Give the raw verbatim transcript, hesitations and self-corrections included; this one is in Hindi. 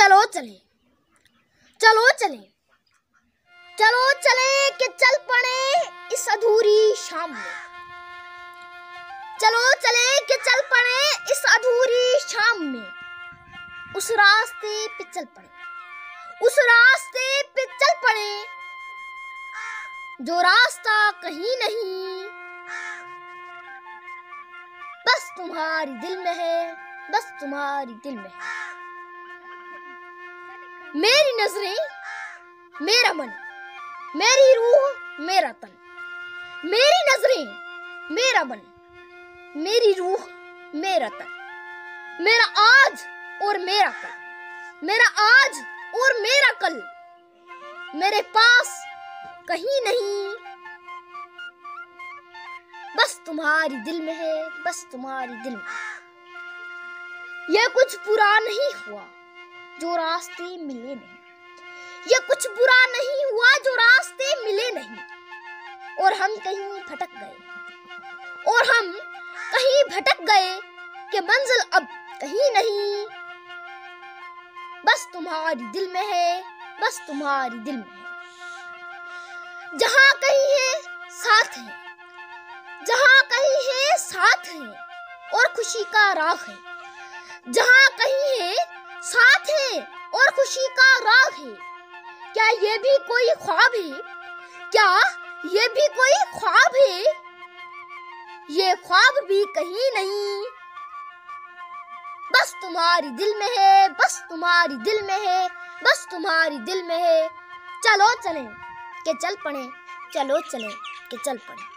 चलो चले चलो चले चलो चले कि चल पड़े इस अधूरी शाम में। चलो चले कि चल पड़े इस अधूरी शाम में। उस रास्ते पे चल पड़े उस रास्ते पे चल पड़े जो रास्ता कहीं नहीं, बस तुम्हारी दिल में है, बस तुम्हारी दिल में है। मेरी नजरें मेरा मन, मेरी रूह मेरा तन। मेरी नजरें मेरा मन, मेरी रूह मेरा तन। मेरा आज और मेरा कल, मेरा आज और मेरा कल मेरे पास कहीं नहीं, बस तुम्हारी दिल में है, बस तुम्हारी दिल में। यह कुछ बुरा नहीं हुआ जो रास्ते मिले नहीं, यह कुछ बुरा नहीं हुआ जो रास्ते मिले नहीं। और हम कहीं भटक गए और हम कहीं भटक गए कि मंजिल अब कहीं नहीं, बस तुम्हारी दिल में है, बस तुम्हारी दिल में है। जहां कहीं है साथ है, जहां कहीं है साथ है और खुशी का राग है। जहां कहीं है साथ है और खुशी का राग है। क्या ये भी कोई ख्वाब है, क्या ये भी कोई ख्वाब है? ये ख्वाब भी कहीं नहीं, बस तुम्हारी दिल में है, बस तुम्हारी दिल में है, बस तुम्हारी दिल में है। चलो चले कि चल पड़े, चलो चले कि चल पड़े।